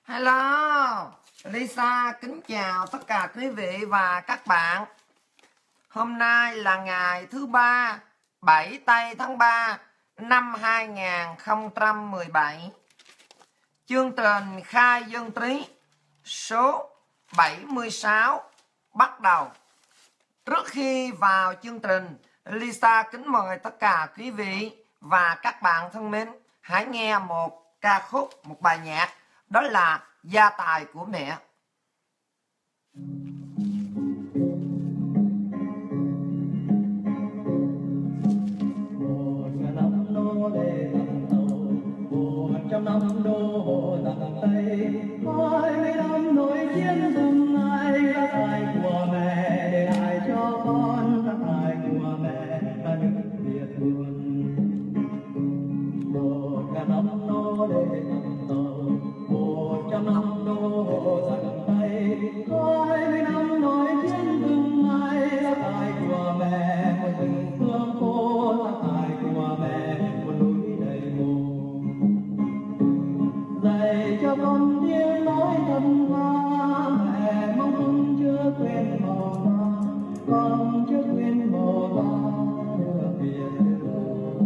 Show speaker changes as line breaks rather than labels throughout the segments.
Hello, Lisa kính chào tất cả quý vị và các bạn. Hôm nay là ngày thứ ba, 7 tây tháng 3 năm 2017. Chương trình khai dân trí số 76 bắt đầu. Trước khi vào chương trình, Lisa kính mời tất cả quý vị và các bạn thân mến hãy nghe một ca khúc, một bài nhạc, đó là Gia tài của mẹ.
Trăm năm đô hộ tặng tay, 20 năm nổi chiến từng ngày, gia tài của mẹ để lại cho con, gia tài của mẹ là nước Việt luôn. 1.000 năm nô lệ tặng tàu, 100 năm đô hộ tặng tay, 20 năm nổi chiến từng ngày, gia tài của mẹ một rừng phương phố, gia tài của mẹ một núi đầy mồ. Dạy cho con tiếng nói thầm hoa, mẹ mong con chưa quên màu da, con chưa quên màu da nước Việt thương.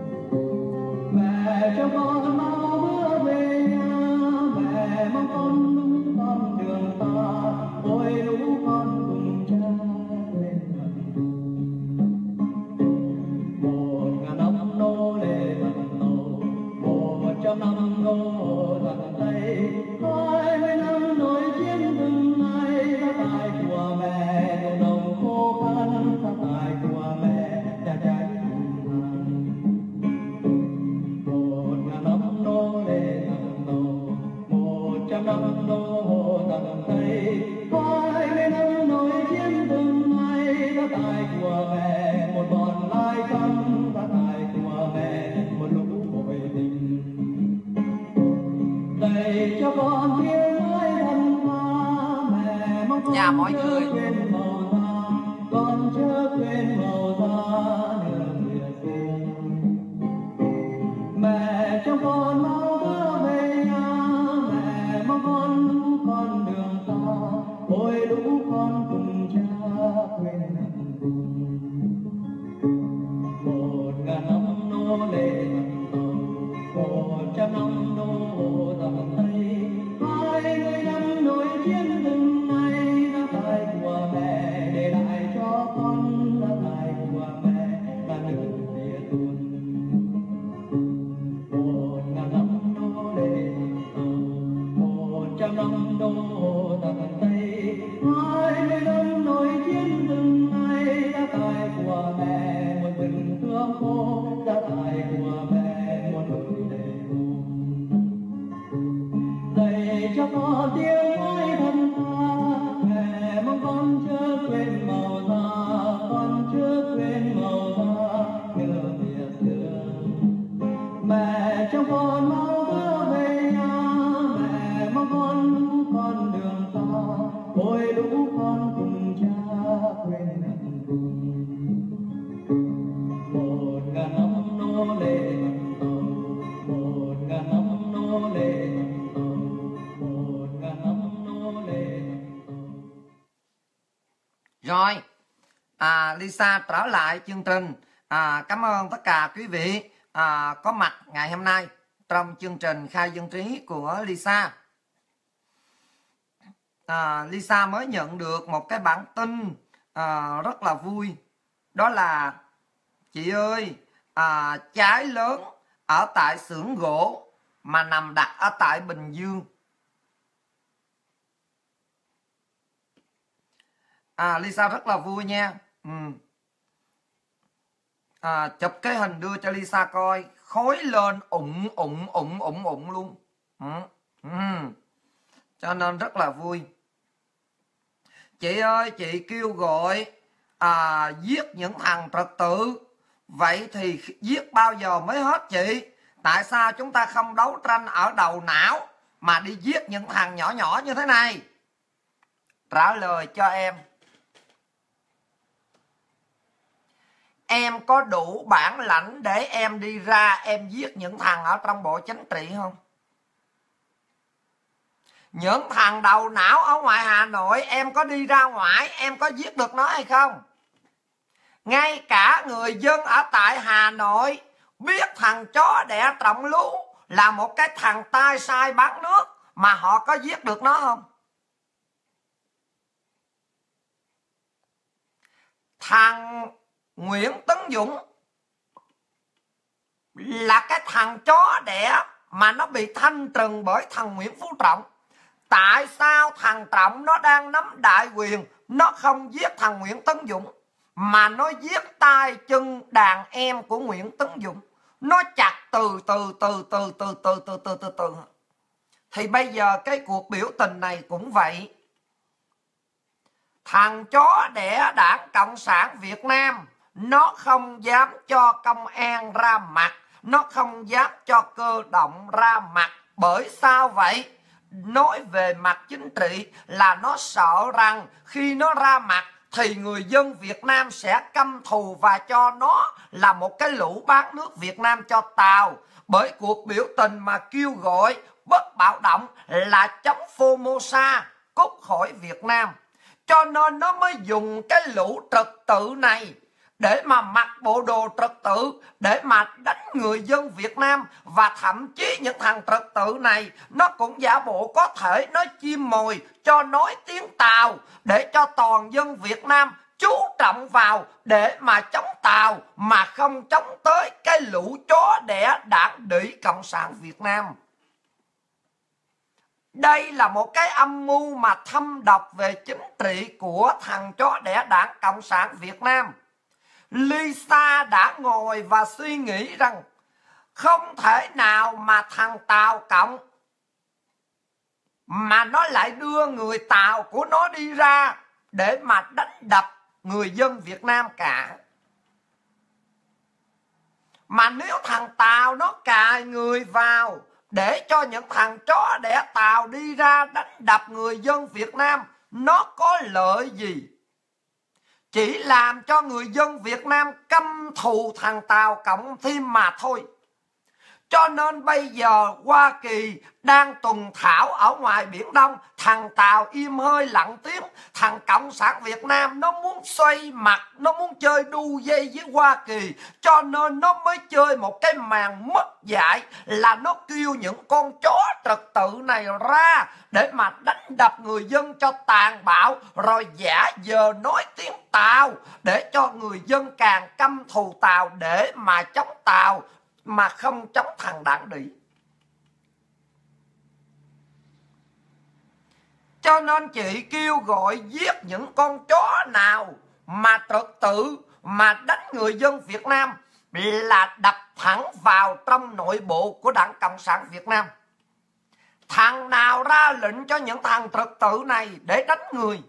Mẹ cho con mau bữa về nhà, mẹ mong con đúng con đường ta, ôi lũ con cùng cha quên hận thù. 1.000 năm nô lệ tặng tàu, 100 năm nô tặng tay, 20 năm nổi chiến từng ngày, gia tài của mẹ đồng đồng khô khan, gia tài của mẹ cha trái cùng hàng. 1.000 năm nô lệ tặng tàu, 100 năm nô tặng tay, 20 năm nổi chiến từng ngày, gia tài của mẹ một bọn lai căng, gia tài của mẹ một lũ bội tình. Dạy cho con tiếng nói thầm hoa, mẹ mong con
Chào mọi
chớ
người.
quên màu da, con chớ quên màu da nước Việt thương. Mẹ cho con mau bữa về nhà, mẹ mong con lũ con đường xa, ôi lũ con cùng cha quên hận thù. 1.000 năm nô lệ tặng tàu, 100 năm nô tặng tay, 20 năm nổi chiến từng ngày, gia tài của mẹ để lại cho con, gia tài của mẹ là nước Việt luôn. 1.000 năm nô lệ tặng tàu, 100 năm nô tặng tay, 20 năm nổi chiến từng ngày, gia tài của mẹ một rừng thương khô, gia tài của mẹ một núi đầy mồ. Dạy cho con tiếng nói thầm tha, mẹ mong con chớ quên màu da, con chớ quên màu da nước Việt thương. Mẹ cho con mau bữa về nhà, mẹ mong con lũ con đường xa, ôi lũ con cùng cha quên hận thù. 1.000 năm nô lệ tặng tàu, 1.000 năm nô lệ tặng tàu, 1.000 năm nô lệ tặng tàu.
Rồi, Lisa trở lại chương trình. Cảm ơn tất cả quý vị có mặt ngày hôm nay trong chương trình khai dân trí của Lisa. Lisa mới nhận được một cái bản tin rất là vui. Đó là chị ơi, cháy lớn ở tại xưởng gỗ mà nằm đặt ở tại Bình Dương. Lisa rất là vui nha. Chụp cái hình đưa cho Lisa coi, khói lên ủng luôn. Cho nên rất là vui. Chị ơi, chị kêu gọi giết những thằng trật tự. Vậy thì giết bao giờ mới hết chị? Tại sao chúng ta không đấu tranh ở đầu não mà đi giết những thằng nhỏ nhỏ như thế này? Trả lời cho em. Em có đủ bản lãnh để em đi ra em giết những thằng ở trong bộ chính trị không? Những thằng đầu não ở ngoài Hà Nội, em có đi ra ngoài, em có giết được nó hay không? Ngay cả người dân ở tại Hà Nội biết thằng chó đẻ Trọng Lú là một cái thằng tai sai bán nước, mà họ có giết được nó không? Thằng Nguyễn Tấn Dũng là cái thằng chó đẻ mà nó bị thanh trừng bởi thằng Nguyễn Phú Trọng. Tại sao thằng Trọng nó đang nắm đại quyền, nó không giết thằng Nguyễn Tấn Dũng, mà nó giết tay chân đàn em của Nguyễn Tấn Dũng? Nó chặt từ từ. Thì bây giờ cái cuộc biểu tình này cũng vậy. Thằng chó đẻ Đảng Cộng sản Việt Nam nó không dám cho công an ra mặt, nó không dám cho cơ động ra mặt. Bởi sao vậy? Nói về mặt chính trị là nó sợ rằng khi nó ra mặt thì người dân Việt Nam sẽ căm thù và cho nó là một cái lũ bán nước Việt Nam cho Tàu. Bởi cuộc biểu tình mà kêu gọi bất bạo động là chống Formosa cút khỏi Việt Nam. Cho nên nó mới dùng cái lũ trật tự này để mà mặc bộ đồ trật tự, để mà đánh người dân Việt Nam. Và thậm chí những thằng trật tự này nó cũng giả bộ có thể nó chim mồi cho nói tiếng Tàu, để cho toàn dân Việt Nam chú trọng vào để mà chống Tàu, mà không chống tới cái lũ chó đẻ Đảng Đĩ Cộng sản Việt Nam. Đây là một cái âm mưu mà thâm độc về chính trị của thằng chó đẻ Đảng Cộng sản Việt Nam. Lisa đã ngồi và suy nghĩ rằng không thể nào mà thằng Tàu Cộng mà nó lại đưa người Tàu của nó đi ra để mà đánh đập người dân Việt Nam cả. Mà nếu thằng Tàu nó cài người vào để cho những thằng chó đẻ Tàu đi ra đánh đập người dân Việt Nam, nó có lợi gì? Chỉ làm cho người dân Việt Nam căm thù thằng Tàu Cộng thêm mà thôi. Cho nên bây giờ Hoa Kỳ đang tuần thảo ở ngoài Biển Đông, thằng Tàu im hơi lặng tiếng. Thằng Cộng sản Việt Nam nó muốn xoay mặt, nó muốn chơi đu dây với Hoa Kỳ. Cho nên nó mới chơi một cái màn mất dạy, là nó kêu những con chó trật tự này ra để mà đánh đập người dân cho tàn bạo, rồi giả giờ nói tiếng Tàu để cho người dân càng căm thù Tàu để mà chống Tàu, mà không chống thằng Đảng Đĩ. Cho nên chị kêu gọi giết những con chó nào mà trật tự, mà đánh người dân Việt Nam, là đập thẳng vào trong nội bộ của Đảng Cộng sản Việt Nam. Thằng nào ra lệnh cho những thằng trật tự này để đánh người,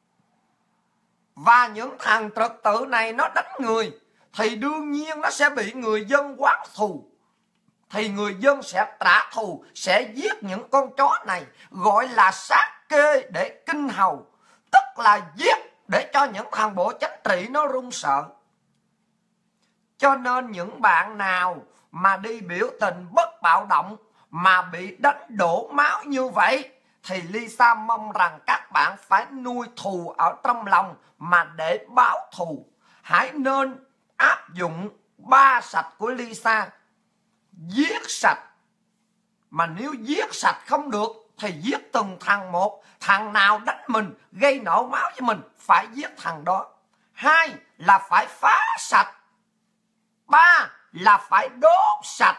và những thằng trật tự này nó đánh người, thì đương nhiên nó sẽ bị người dân oán thù. Thì người dân sẽ trả thù, sẽ giết những con chó này, gọi là sát kê để kinh hầu, tức là giết để cho những thằng bộ chính trị nó run sợ. Cho nên những bạn nào mà đi biểu tình bất bạo động mà bị đánh đổ máu như vậy, thì Lisa mong rằng các bạn phải nuôi thù ở trong lòng mà để báo thù. Hãy nên áp dụng 3 sạch của Lisa. Giết sạch. Mà nếu giết sạch không được thì giết từng thằng một. Thằng nào đánh mình, gây nổ máu cho mình, phải giết thằng đó. 2 là phải phá sạch. 3 là phải đốt sạch.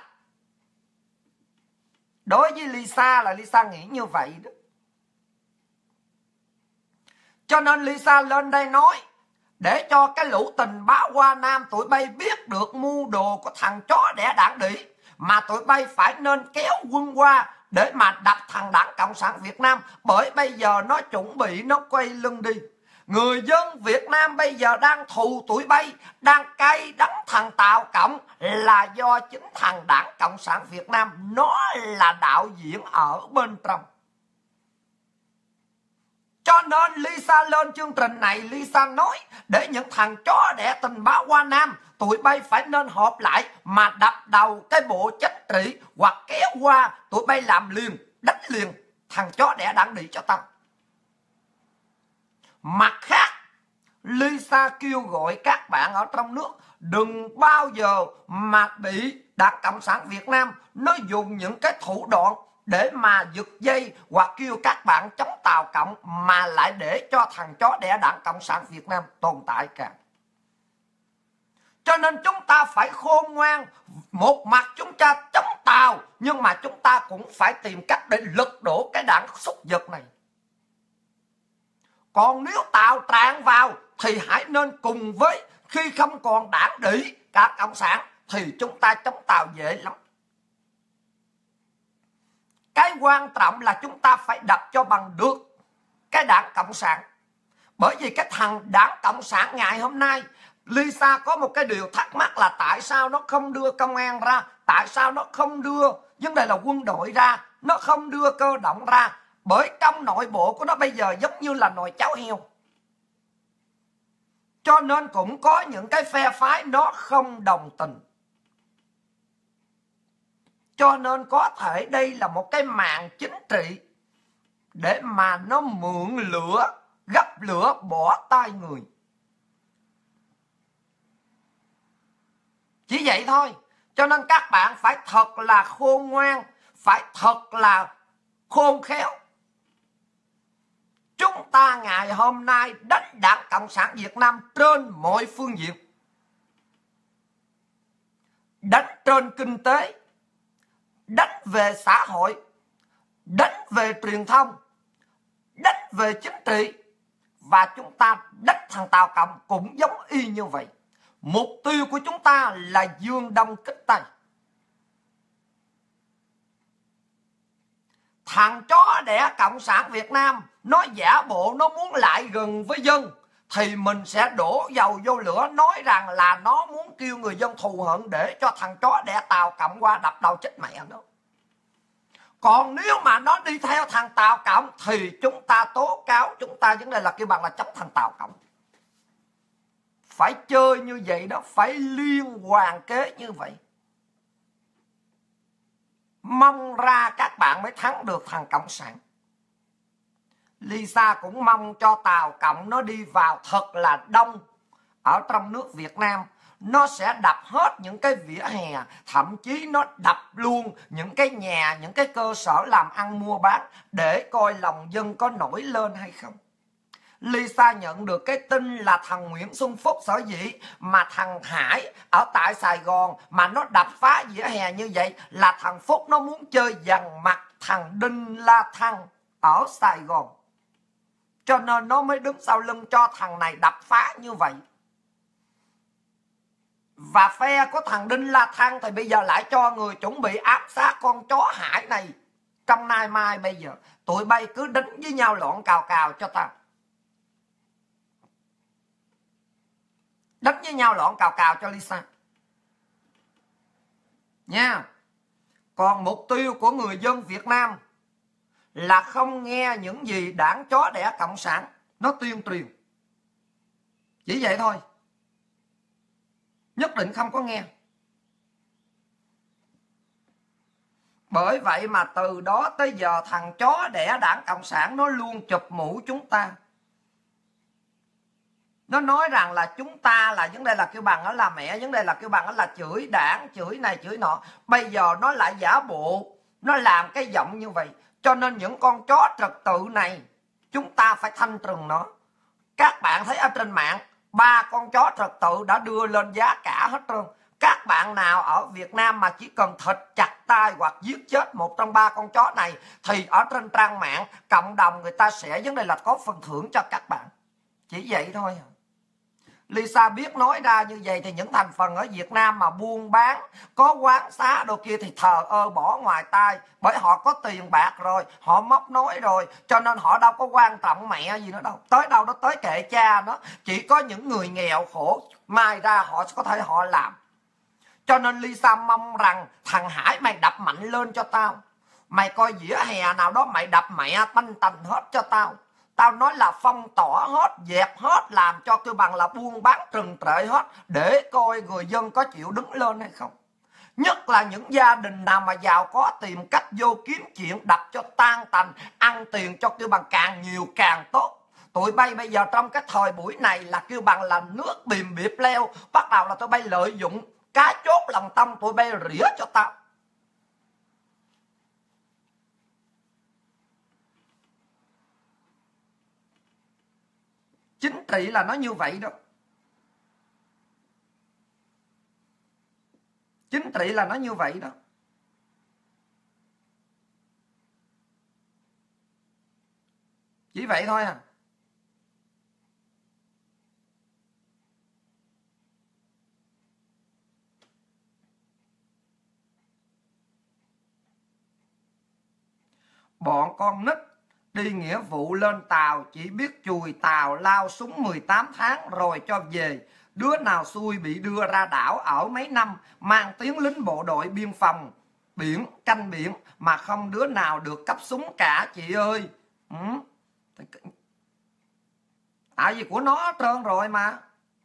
Đối với Lisa là Lisa nghĩ như vậy đó. Cho nên Lisa lên đây nói để cho cái lũ tình báo Hoa Nam tụi bay biết được mưu đồ của thằng chó đẻ Đảng Đĩ, mà tụi bay phải nên kéo quân qua để mà đập thằng Đảng Cộng sản Việt Nam. Bởi bây giờ nó chuẩn bị nó quay lưng đi. Người dân Việt Nam bây giờ đang thù tụi bay, đang cay đắng thằng Tàu Cộng, là do chính thằng Đảng Cộng sản Việt Nam nó là đạo diễn ở bên trong. Cho nên Lisa lên chương trình này, Lisa nói để những thằng chó đẻ tình báo Hoa Nam tụi bay phải nên họp lại mà đập đầu cái bộ chính trị, hoặc kéo qua tụi bay làm liền, đánh liền. thằng chó đẻ đảng đĩ cho tao. Mặt khác, Lisa kêu gọi các bạn ở trong nước đừng bao giờ mà bị Đảng Cộng sản Việt Nam nó dùng những cái thủ đoạn để mà giật dây hoặc kêu các bạn chống Tàu Cộng, mà lại để cho thằng chó đẻ Đảng Cộng sản Việt Nam tồn tại cả. Cho nên chúng ta phải khôn ngoan. Một mặt chúng ta chống Tàu, nhưng mà chúng ta cũng phải tìm cách để lật đổ cái đảng súc vật này. Còn nếu Tàu tràn vào thì hãy nên cùng với, khi không còn đảng đĩ cả Cộng sản thì chúng ta chống Tàu dễ lắm. Cái quan trọng là chúng ta phải đập cho bằng được cái đảng Cộng sản. Bởi vì cái thằng đảng Cộng sản ngày hôm nay, Lisa có một cái điều thắc mắc là tại sao nó không đưa công an ra, tại sao nó không đưa vấn đề là quân đội ra, nó không đưa cơ động ra. Bởi trong nội bộ của nó bây giờ giống như là nồi cháo heo. Cho nên cũng có những cái phe phái nó không đồng tình. Cho nên có thể đây là một cái màn chính trị để mà nó mượn lửa, gấp lửa bỏ tay người. Chỉ vậy thôi. Cho nên các bạn phải thật là khôn ngoan, phải thật là khôn khéo. Chúng ta ngày hôm nay đánh Đảng Cộng sản Việt Nam trên mọi phương diện. Đánh trên kinh tế, đánh về xã hội, đánh về truyền thông, đánh về chính trị. Và chúng ta đánh thằng Tàu Cộng cũng giống y như vậy. Mục tiêu của chúng ta là dương đông kích tây. Thằng chó đẻ Cộng sản Việt Nam nó giả bộ nó muốn lại gần với dân, thì mình sẽ đổ dầu vô lửa nói rằng là nó muốn kêu người dân thù hận để cho thằng chó đẻ Tàu Cộng qua đập đầu chết mẹ nó. Còn nếu mà nó đi theo thằng Tàu Cộng thì chúng ta tố cáo, chúng ta vấn đề là kêu bằng là chống thằng Tàu Cộng. Phải chơi như vậy đó, phải liên hoàn kế như vậy. Mong ra các bạn mới thắng được thằng Cộng sản. Lisa cũng mong cho Tàu Cộng nó đi vào thật là đông ở trong nước Việt Nam. Nó sẽ đập hết những cái vỉa hè, thậm chí nó đập luôn những cái nhà, những cái cơ sở làm ăn mua bán, để coi lòng dân có nổi lên hay không. Lisa nhận được cái tin là thằng Nguyễn Xuân Phúc sở dĩ mà thằng Hải ở tại Sài Gòn mà nó đập phá vỉa hè như vậy là thằng Phúc nó muốn chơi dằn mặt thằng Đinh La Thăng ở Sài Gòn. Cho nên nó mới đứng sau lưng cho thằng này đập phá như vậy. Và phe của thằng Đinh La Thăng thì bây giờ lại cho người chuẩn bị áp sát con chó Hải này. Trong nay mai bây giờ tụi bay cứ đánh với nhau loạn cào cào cho tao. Đánh với nhau loạn cào cào cho Lisa nha. Còn mục tiêu của người dân Việt Nam là không nghe những gì đảng chó đẻ Cộng sản nó tuyên truyền. Chỉ vậy thôi. Nhất định không có nghe. Bởi vậy mà từ đó tới giờ thằng chó đẻ đảng Cộng sản nó luôn chụp mũ chúng ta. Nó nói rằng là chúng ta là vấn đề là kêu bằng đó là mẹ, vấn đề là kêu bằng đó là chửi đảng, chửi này chửi nọ. Bây giờ nó lại giả bộ, nó làm cái giọng như vậy. Cho nên những con chó trật tự này chúng ta phải thanh trừng nó. Các bạn thấy ở trên mạng 3 con chó trật tự đã đưa lên giá cả hết trơn. Các bạn nào ở Việt Nam mà chỉ cần thịt chặt tay hoặc giết chết một trong 3 con chó này thì ở trên trang mạng cộng đồng người ta sẽ vấn đề là có phần thưởng cho các bạn. Chỉ vậy thôi. Lisa biết nói ra như vậy thì những thành phần ở Việt Nam mà buôn bán, có quán xá đồ kia thì thờ ơ bỏ ngoài tai. Bởi họ có tiền bạc rồi, họ móc nối rồi, cho nên họ đâu có quan trọng mẹ gì nữa đâu. Tới đâu đó tới kệ cha nó. Chỉ có những người nghèo khổ mai ra họ có thể họ làm. Cho nên Lisa mong rằng thằng Hải mày đập mạnh lên cho tao. Mày coi vỉa hè nào đó mày đập mẹ tanh tành hết cho tao. Tao nói là phong tỏa hết, dẹp hết, làm cho kêu bằng là buôn bán trừng trệ hết, để coi người dân có chịu đứng lên hay không. Nhất là những gia đình nào mà giàu có tìm cách vô kiếm chuyện, đập cho tan tành, ăn tiền cho kêu bằng càng nhiều càng tốt. Tụi bay bây giờ trong cái thời buổi này là kêu bằng là nước bìm bịp leo. Bắt đầu là tụi bay lợi dụng cái chốt lòng tâm, tụi bay rỉa cho tao. Chính trị là nó như vậy đó. Chính trị là nó như vậy đó. Chỉ vậy thôi à. Bọn con nít đi nghĩa vụ lên tàu chỉ biết chùi tàu lao súng 18 tháng rồi cho về. Đứa nào xui bị đưa ra đảo ở mấy năm, mang tiếng lính bộ đội biên phòng biển, canh biển, mà không đứa nào được cấp súng cả chị ơi. Tại vì của nó hết trơn rồi mà.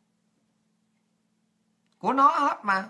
Của nó hết mà.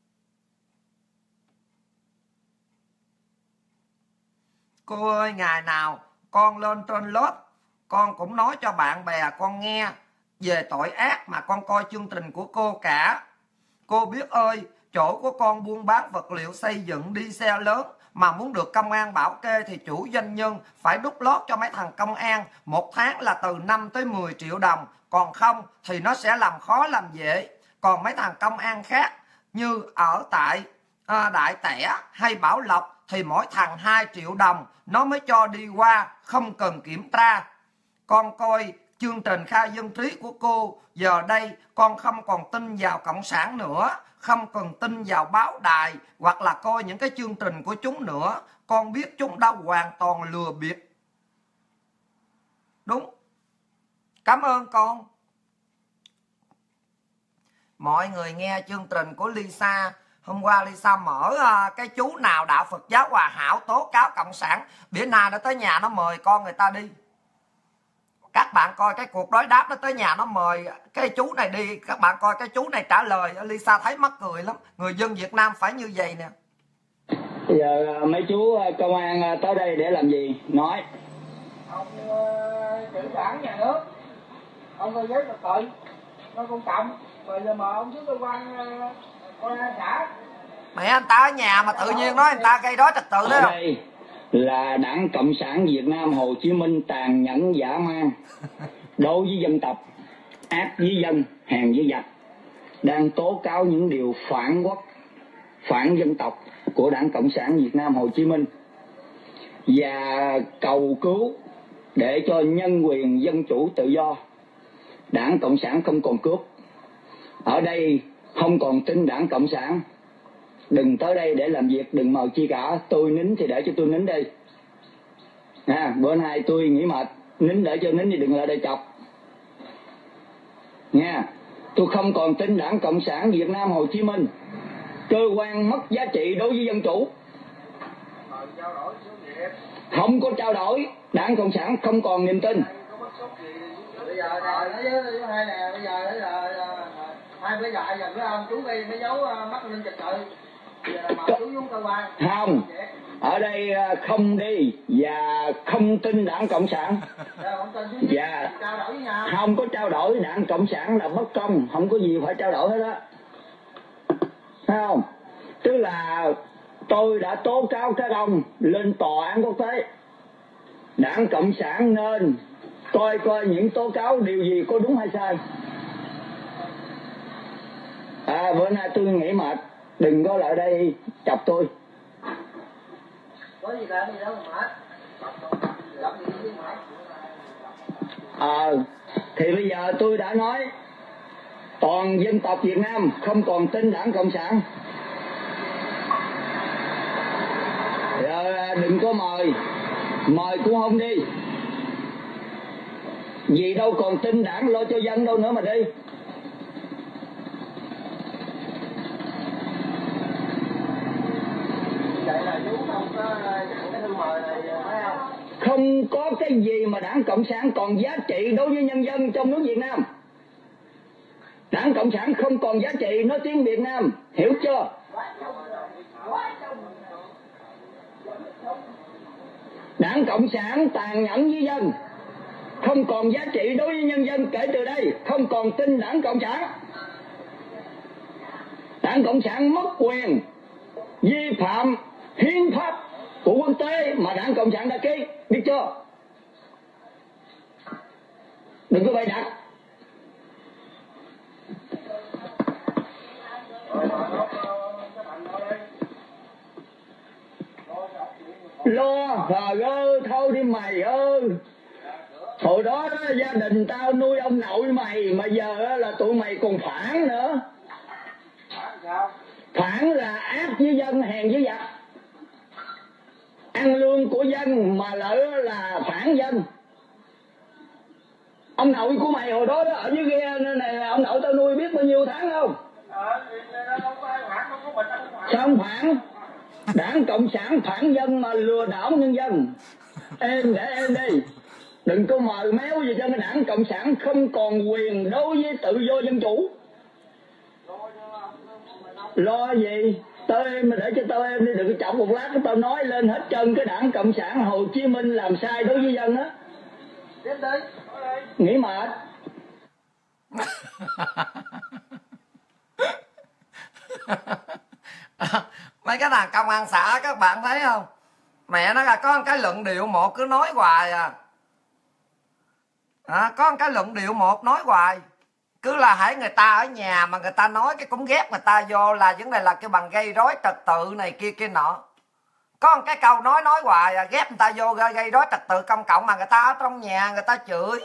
Cô ơi, ngày nào con lên trên lớp, con cũng nói cho bạn bè con nghe về tội ác mà con coi chương trình của cô cả. Cô biết ơi, chỗ của con buôn bán vật liệu xây dựng, đi xe lớn, mà muốn được công an bảo kê thì chủ doanh nhân phải đút lót cho mấy thằng công an một tháng là từ 5 tới 10 triệu đồng. Còn không thì nó sẽ làm khó làm dễ. Còn mấy thằng công an khác như ở tại Đại Tẻ hay Bảo Lộc thì mỗi thằng 2 triệu đồng nó mới cho đi qua, không cần kiểm tra. Con coi chương trình Khai Dân Trí của cô, giờ đây con không còn tin vào Cộng sản nữa, không cần tin vào báo đài hoặc là coi những cái chương trình của chúng nữa. Con biết chúng đã hoàn toàn lừa bịp. Đúng. Cảm ơn con. Mọi người nghe chương trình của Lisa. Hôm qua Lisa mở cái chú nào đạo Phật giáo Hòa Hảo tố cáo Cộng sản. Bữa nay nó tới nhà nó mời con người ta đi. Các bạn coi cái cuộc đối đáp, nó tới nhà nó mời cái chú này đi. Các bạn coi cái chú này trả lời, Lisa thấy mắc cười lắm. Người dân Việt Nam phải như vậy nè.
Bây giờ mấy chú công an tới đây để làm gì? Nói.
Ông trưởng đảng nhà nước, ông coi giấy trật tự, nó công cộng. Rồi giờ mà ông xuống cơ quan xã.
Mẹ, anh ta ở nhà mà tự nhiên nói anh ta gây rối trật tự đó.
Ở đây là Đảng Cộng sản Việt Nam Hồ Chí Minh tàn nhẫn dã man đối với dân tộc, ác với dân, hèn với giặc, đang tố cáo những điều phản quốc, phản dân tộc của Đảng Cộng sản Việt Nam Hồ Chí Minh và cầu cứu để cho nhân quyền, dân chủ, tự do. Đảng Cộng sản không còn cướp. Ở đây không còn tin Đảng Cộng sản. Đừng tới đây để làm việc, đừng mời chi cả. Tôi nín thì để cho tôi nín đi. Bữa nay tôi nghỉ mệt, nín để cho nín thì đừng lại đây chọc. Nha. Tôi không còn tin Đảng Cộng sản Việt Nam Hồ Chí Minh, cơ quan mất giá trị đối với dân chủ. Không có trao đổi, Đảng Cộng sản không còn niềm tin.
Bây giờ hai nè, bây giờ hai bữa dạy giờ với ông chú đi mới giấu mất an ninh trật tự. Mà chú xuống cơ quan.
Không. Ở đây không đi và không tin Đảng Cộng sản. Và không có trao đổi. Đảng Cộng sản là bất công, không có gì phải trao đổi hết đó. Thấy không? Tức là tôi đã tố cáo các ông lên tòa án quốc tế. Đảng Cộng sản nên coi những tố cáo điều gì có đúng hay sai. Bữa nay tôi nghỉ mệt, đừng có lại đây chọc tôi.
Có gì làm gì đâu mà làm gì với
thì bây giờ tôi đã nói toàn dân tộc Việt Nam không còn tin Đảng Cộng sản. Giờ đừng có mời cũng không đi. Vì đâu còn tin Đảng lo cho dân đâu nữa mà đi.
Vậy là chú không có nhận cái thư mời này phải không?
Không có cái gì mà Đảng Cộng sản còn giá trị đối với nhân dân trong nước Việt Nam. Đảng Cộng sản không còn giá trị nói tiếng Việt Nam, hiểu chưa? Đảng Cộng sản tàn nhẫn với dân, không còn giá trị đối với nhân dân. Kể từ đây không còn tin Đảng Cộng sản. Đảng Cộng sản mất quyền, vi phạm hiến pháp của quốc tế mà Đảng Cộng sản đã ký, biết chưa? Đừng có bày đặt. Lo và gơ thôi đi mày ơi. Hồi đó, gia đình tao nuôi ông nội mày, mà giờ là tụi mày còn phản nữa. Phản là ác với dân, hèn với giặc. Ăn lương của dân mà lỡ là phản dân. Ông nội của mày hồi đó ở dưới ghe này, ông nội tao nuôi biết bao nhiêu tháng không? Sao không phản? Đảng Cộng sản phản dân mà lừa đảo nhân dân. Em để em đi. Đừng có mờ méo gì cho cái Đảng Cộng sản không còn quyền đối với tự do dân chủ. Lo gì? Tao em mà để cho tao em đi, đừng có chọc một lát tao nói lên hết trơn cái Đảng Cộng sản Hồ Chí Minh làm sai đối với dân á. Nghỉ mệt.
Mấy cái thằng công an xã các bạn thấy không? Mẹ nó là có một cái luận điệu một cứ nói hoài à. Có một cái luận điệu một nói hoài. Cứ là hãy người ta ở nhà mà người ta nói cái cũng ghép người ta vô là vấn đề là cái bằng gây rối trật tự này kia kia nọ. Có một cái câu nói hoài à, ghép người ta vô gây rối trật tự công cộng mà người ta ở trong nhà người ta chửi.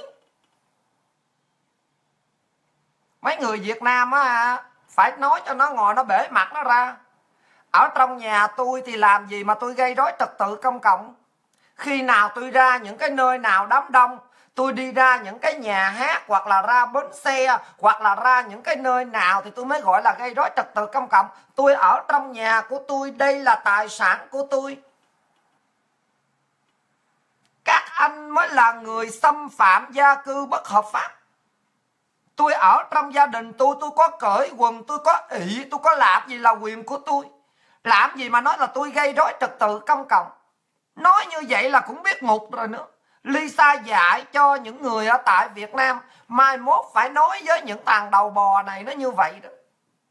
Mấy người Việt Nam á, phải nói cho nó ngồi nó bể mặt nó ra. Ở trong nhà tôi thì làm gì mà tôi gây rối trật tự công cộng? Khi nào tôi ra những cái nơi nào đám đông, tôi đi ra những cái nhà hát hoặc là ra bến xe hoặc là ra những cái nơi nào thì tôi mới gọi là gây rối trật tự công cộng. Tôi ở trong nhà của tôi, đây là tài sản của tôi. Các anh mới là người xâm phạm gia cư bất hợp pháp. Tôi ở trong gia đình tôi có cởi quần, tôi có ị, tôi có làm gì là quyền của tôi. Làm gì mà nói là tôi gây rối trật tự công cộng. Nói như vậy là cũng biết ngục rồi nữa. Lisa dạy cho những người ở tại Việt Nam mai mốt phải nói với những thằng đầu bò này nó như vậy đó.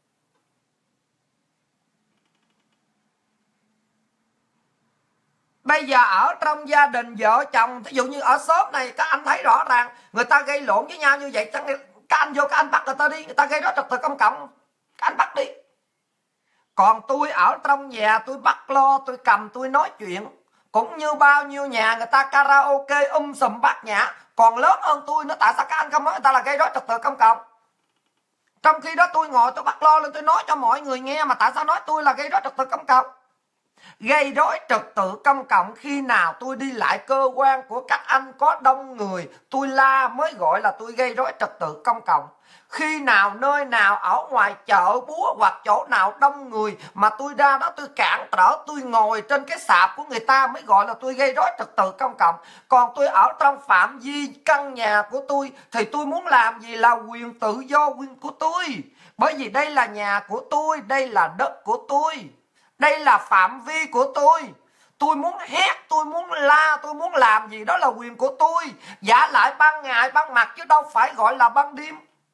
Bây giờ ở trong gia đình vợ chồng, ví dụ như ở xóm này các anh thấy rõ ràng người ta gây lộn với nhau như vậy, các anh vô các anh bắt người ta đi, người ta gây rối trật tự công cộng, các anh bắt đi. Còn tôi ở trong nhà tôi bắt lo, tôi cầm tôi nói chuyện. Cũng như bao nhiêu nhà người ta karaoke sùm bát nhã, còn lớn hơn tôi nữa. Tại sao các anh không nói người ta là gây rối trật tự công cộng? Trong khi đó tôi ngồi tôi bắt lo lên tôi nói cho mọi người nghe, mà tại sao nói tôi là gây rối trật tự công cộng? Gây rối trật tự công cộng khi nào tôi đi lại cơ quan của các anh có đông người, tôi la mới gọi là tôi gây rối trật tự công cộng. Khi nào nơi nào ở ngoài chợ búa hoặc chỗ nào đông người mà tôi ra đó tôi cản trở, tôi ngồi trên cái sạp của người ta mới gọi là tôi gây rối trật tự công cộng. Còn tôi ở trong phạm vi căn nhà của tôi thì tôi muốn làm gì là quyền tự do, quyền của tôi. Bởi vì đây là nhà của tôi, đây là đất của tôi, đây là phạm vi của tôi. Tôi muốn hét, tôi muốn la, tôi muốn làm gì đó là quyền của tôi. Giả lại ban ngày ban mặt chứ đâu phải gọi là ban đêm.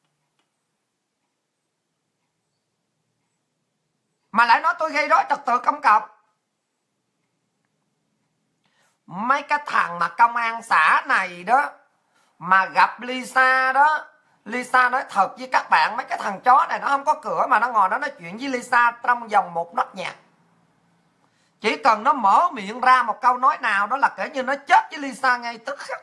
Mà lại nói tôi gây rối trật tự công cộng. Mấy cái thằng mà công an xã này đó mà gặp Lisa đó, Lisa nói thật với các bạn, mấy cái thằng chó này nó không có cửa mà nó ngồi đó nói chuyện với Lisa trong vòng một nốt nhạc. Chỉ cần nó mở miệng ra một câu nói nào đó là kể như nó chết với Lisa ngay tức khắc.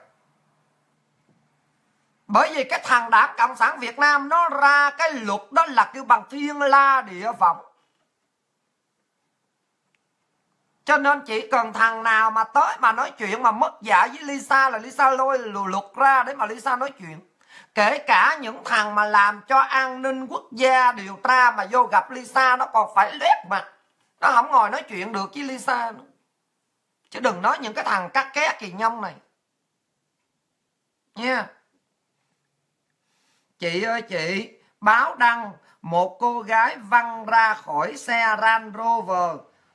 Bởi vì cái thằng Đảng Cộng sản Việt Nam nó ra cái luật đó là kêu bằng thiên la địa võng. Cho nên chỉ cần thằng nào mà tới mà nói chuyện mà mất dạy với Lisa là Lisa lôi luật ra để mà Lisa nói chuyện. Kể cả những thằng mà làm cho an ninh quốc gia điều tra mà vô gặp Lisa nó còn phải loét mặt. Nó không ngồi nói chuyện được với Lisa nữa. Chứ đừng nói những cái thằng cắt ké kỳ nhông này nha. Yeah. Chị ơi chị, báo đăng một cô gái văng ra khỏi xe Range Rover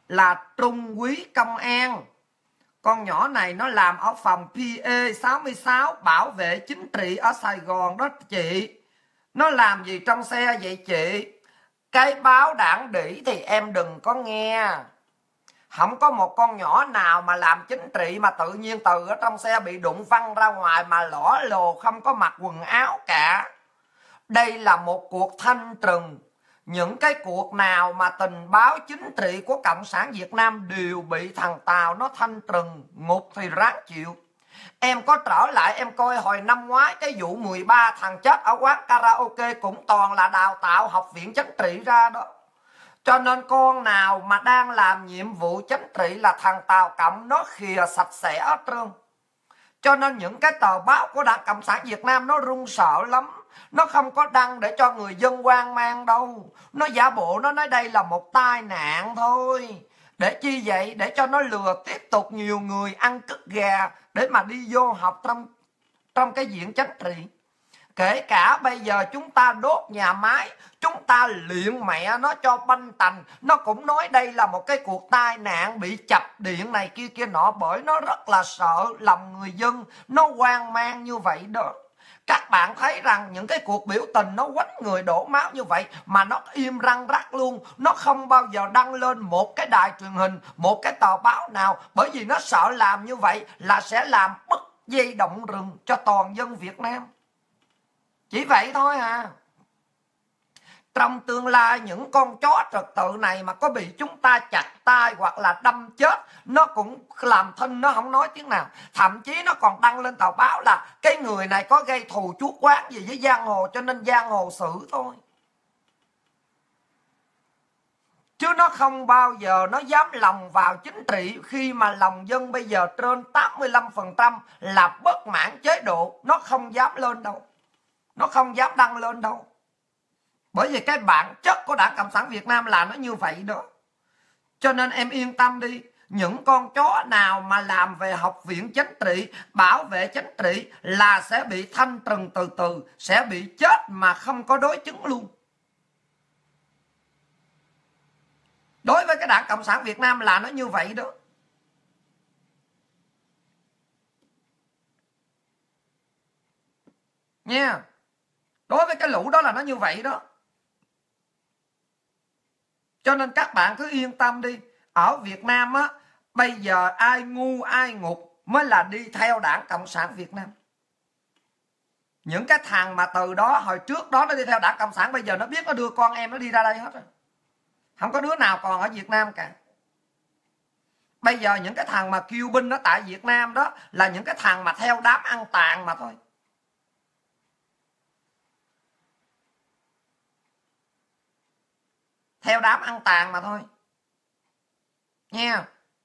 là Trung Quý Công An. Con nhỏ này nó làm ở phòng PA 66 bảo vệ chính trị ở Sài Gòn đó chị. Nó làm gì trong xe vậy chị? Cái báo đảng đỉ thì em đừng có nghe. Không có một con nhỏ nào mà làm chính trị mà tự nhiên từ ở trong xe bị đụng văng ra ngoài mà lõ lồ không có mặc quần áo cả. Đây là một cuộc thanh trừng. Những cái cuộc nào mà tình báo chính trị của Cộng sản Việt Nam đều bị thằng Tàu nó thanh trừng, ngục thì ráng chịu. Em có trở lại em coi hồi năm ngoái cái vụ 13 thằng chết ở quán karaoke cũng toàn là đào tạo học viện chính trị ra đó. Cho nên con nào mà đang làm nhiệm vụ chính trị là thằng Tàu Cộng nó khìa sạch sẽ hết trơn. Cho nên những cái tờ báo của Đảng Cộng sản Việt Nam nó run sợ lắm. Nó không có đăng để cho người dân hoang mang đâu. Nó giả bộ nó nói đây là một tai nạn thôi. Để chi vậy? Để cho nó lừa tiếp tục nhiều người ăn cứt gà để mà đi vô học trong cái diện chính trị. Kể cả bây giờ chúng ta đốt nhà máy, chúng ta luyện mẹ nó cho banh tành, nó cũng nói đây là một cái cuộc tai nạn bị chập điện này kia kia nọ, bởi nó rất là sợ lòng người dân, nó hoang mang như vậy đó. Các bạn thấy rằng những cái cuộc biểu tình nó quánh người đổ máu như vậy mà nó im răng rắc luôn. Nó không bao giờ đăng lên một cái đài truyền hình, một cái tờ báo nào, bởi vì nó sợ làm như vậy là sẽ làm bứt dây động rừng cho toàn dân Việt Nam. Chỉ vậy thôi à. Trong tương lai những con chó trật tự này mà có bị chúng ta chặt tay hoặc là đâm chết, nó cũng làm thinh, nó không nói tiếng nào. Thậm chí nó còn đăng lên tờ báo là cái người này có gây thù chuốc oán gì với giang hồ, cho nên giang hồ xử thôi. Chứ nó không bao giờ nó dám lòng vào chính trị khi mà lòng dân bây giờ trên 85% là bất mãn chế độ. Nó không dám lên đâu. Nó không dám đăng lên đâu. Bởi vì cái bản chất của Đảng Cộng sản Việt Nam là nó như vậy đó. Cho nên em yên tâm đi. Những con chó nào mà làm về học viện chính trị, bảo vệ chính trị là sẽ bị thanh trừng từ từ, sẽ bị chết mà không có đối chứng luôn. Đối với cái Đảng Cộng sản Việt Nam là nó như vậy đó. Nha. Đối với cái lũ đó là nó như vậy đó. Cho nên các bạn cứ yên tâm đi. Ở Việt Nam á, bây giờ ai ngu ai ngục mới là đi theo Đảng Cộng sản Việt Nam. Những cái thằng mà từ đó hồi trước đó nó đi theo Đảng Cộng sản, bây giờ nó biết nó đưa con em nó đi ra đây hết rồi. Không có đứa nào còn ở Việt Nam cả. Bây giờ những cái thằng mà kiêu binh đó tại Việt Nam đó là những cái thằng mà theo đám ăn tàn mà thôi. Theo đám ăn tàn mà thôi. Nha.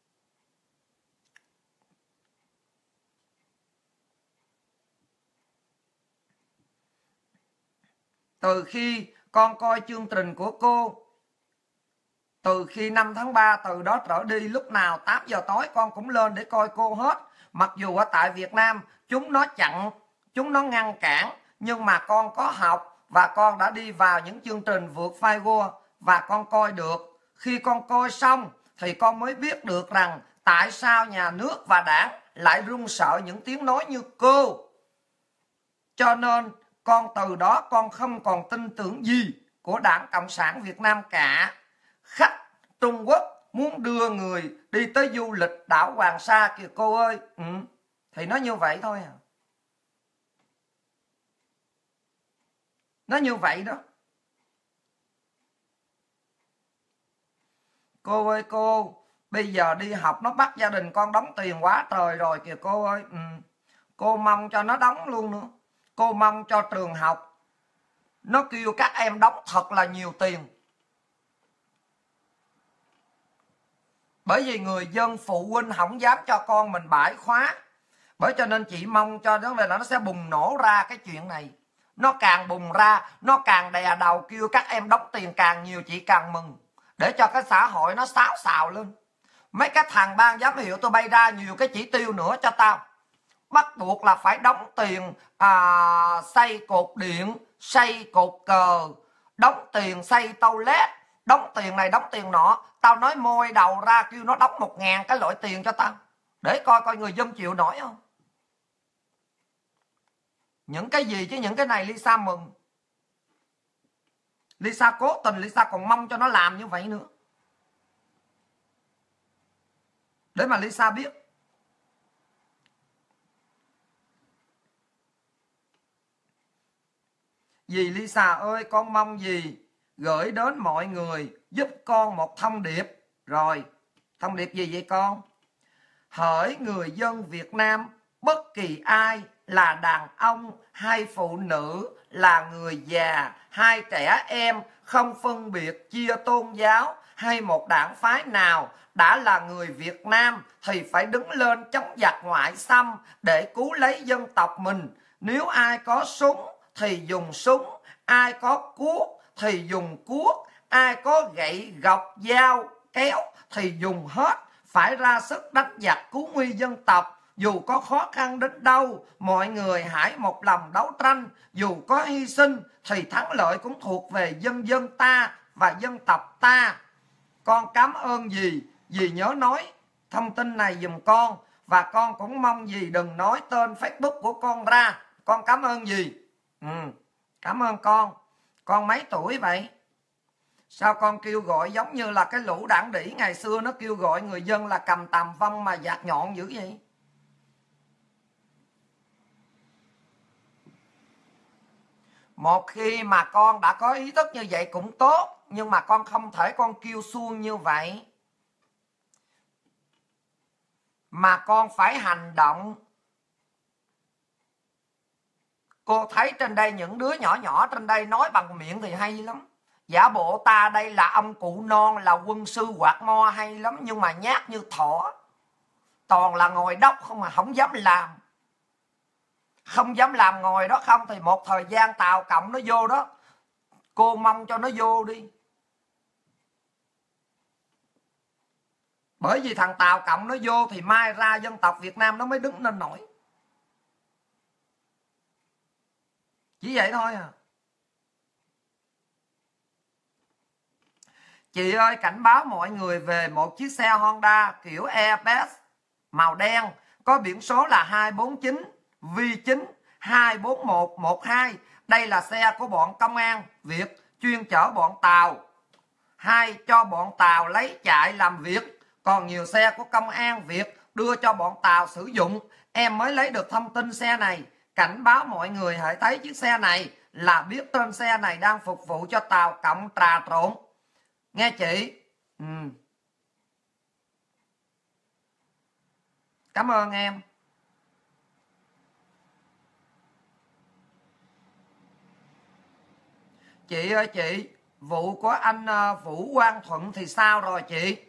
Từ khi con coi chương trình của cô, từ khi 5 tháng 3 từ đó trở đi, lúc nào 8 giờ tối con cũng lên để coi cô hết. Mặc dù ở tại Việt Nam chúng nó chặn, chúng nó ngăn cản, nhưng mà con có học và con đã đi vào những chương trình vượt firewall và con coi được. Khi con coi xong thì con mới biết được rằng tại sao nhà nước và đảng lại run sợ những tiếng nói như cô. Cho nên con từ đó con không còn tin tưởng gì của Đảng Cộng sản Việt Nam cả. Khách Trung Quốc muốn đưa người đi tới du lịch đảo Hoàng Sa kìa cô ơi. Thì nó như vậy thôi à. Nó như vậy đó. Cô ơi cô, bây giờ đi học nó bắt gia đình con đóng tiền quá trời rồi kìa cô ơi. Cô mong cho nó đóng luôn nữa. Cô mong cho trường học nó kêu các em đóng thật là nhiều tiền. Bởi vì người dân phụ huynh không dám cho con mình bãi khóa. Bởi cho nên chị mong cho nó sẽ bùng nổ ra cái chuyện này. Nó càng bùng ra, nó càng đè đầu kêu các em đóng tiền càng nhiều, chị càng mừng. Để cho cái xã hội nó xáo xào lên. Mấy cái thằng ban giám hiệu tôi bay ra nhiều cái chỉ tiêu nữa cho tao. Bắt buộc là phải đóng tiền xây cột điện, xây cột cờ, đóng tiền xây toilet, đóng tiền này đóng tiền nọ. Tao nói môi đầu ra kêu nó đóng 1.000 cái loại tiền cho tao, để coi coi người dân chịu nổi không. Những cái gì chứ những cái này Lisa mừng. Lisa cố tình, Lisa còn mong cho nó làm như vậy nữa, để mà Lisa biết. Dì Lisa ơi, con mong dì gửi đến mọi người giúp con một thông điệp. Rồi, thông điệp gì vậy con? Hỡi người dân Việt Nam, bất kỳ ai là đàn ông hay phụ nữ, là người già hay trẻ em, không phân biệt chia tôn giáo hay một đảng phái nào, đã là người Việt Nam thì phải đứng lên chống giặc ngoại xâm để cứu lấy dân tộc mình. Nếu ai có súng thì dùng súng, ai có cuốc thì dùng cuốc, ai có gậy gộc dao kéo thì dùng hết. Phải ra sức đánh giặc cứu nguy dân tộc. Dù có khó khăn đến đâu, mọi người hãy một lòng đấu tranh. Dù có hy sinh thì thắng lợi cũng thuộc về dân dân ta và dân tộc ta. Con cảm ơn dì, dì nhớ nói thông tin này giùm con. Và con cũng mong dì đừng nói tên Facebook của con ra. Con cảm ơn dì. Cảm ơn con. Con mấy tuổi vậy? Sao con kêu gọi giống như là cái lũ đảng đỉ ngày xưa nó kêu gọi người dân là cầm tàm vong mà dạt nhọn dữ vậy? Một khi mà con đã có ý thức như vậy cũng tốt, nhưng mà con không thể con kêu suông như vậy. Mà con phải hành động. Cô thấy trên đây những đứa nhỏ nhỏ trên đây nói bằng miệng thì hay lắm. Giả bộ ta đây là ông cụ non, là quân sư quạt mo hay lắm, nhưng mà nhát như thỏ. Toàn là ngồi đốc không mà không dám làm. Không dám làm ngồi đó không thì một thời gian Tàu Cộng nó vô đó. Cô mong cho nó vô đi. Bởi vì thằng Tàu Cộng nó vô thì mai ra dân tộc Việt Nam nó mới đứng lên nổi. Chỉ vậy thôi à. Chị ơi, cảnh báo mọi người về một chiếc xe Honda kiểu Airbus màu đen có biển số là 249 V9 24112. Đây là xe của bọn công an Việt chuyên chở bọn Tàu hay cho bọn Tàu lấy chạy làm việc. Còn nhiều xe của công an Việt đưa cho bọn Tàu sử dụng. Em mới lấy được thông tin xe này. Cảnh báo mọi người hãy thấy chiếc xe này là biết trên xe này đang phục vụ cho Tàu Cộng trà trộn. Nghe chị? Cảm ơn em. Chị ơi chị, vụ của anh Vũ Quang Thuận thì sao rồi chị?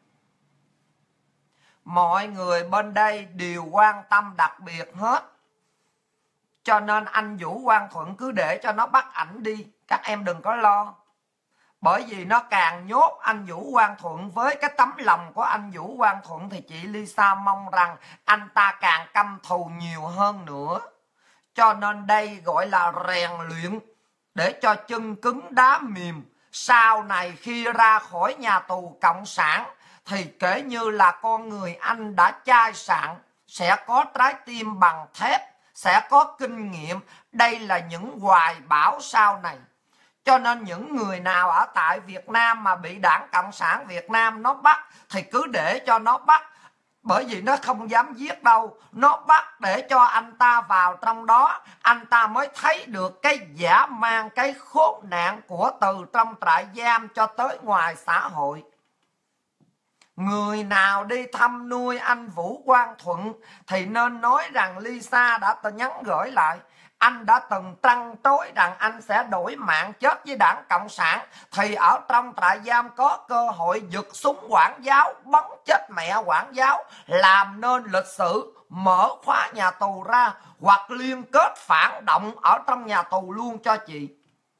Mọi người bên đây đều quan tâm đặc biệt hết. Cho nên anh Vũ Quang Thuận cứ để cho nó bắt ảnh đi. Các em đừng có lo. Bởi vì nó càng nhốt anh Vũ Quang Thuận với cái tấm lòng của anh Vũ Quang Thuận thì chị Lisa mong rằng anh ta càng căm thù nhiều hơn nữa. Cho nên đây gọi là rèn luyện để cho chân cứng đá mềm. Sau này khi ra khỏi nhà tù Cộng sản thì kể như là con người anh đã chai sạn, sẽ có trái tim bằng thép, sẽ có kinh nghiệm. Đây là những hoài bão sau này. Cho nên những người nào ở tại Việt Nam mà bị Đảng Cộng sản Việt Nam nó bắt thì cứ để cho nó bắt. Bởi vì nó không dám giết đâu. Nó bắt để cho anh ta vào trong đó. Anh ta mới thấy được cái dã man, cái khốn nạn của từ trong trại giam cho tới ngoài xã hội. Người nào đi thăm nuôi anh Vũ Quang Thuận thì nên nói rằng Lisa đã nhắn gửi lại. Anh đã từng trăn trối rằng anh sẽ đổi mạng chết với Đảng Cộng sản. Thì ở trong trại giam có cơ hội giật súng quản giáo, bắn chết mẹ quản giáo. Làm nên lịch sử, mở khóa nhà tù ra, hoặc liên kết phản động ở trong nhà tù luôn cho chị.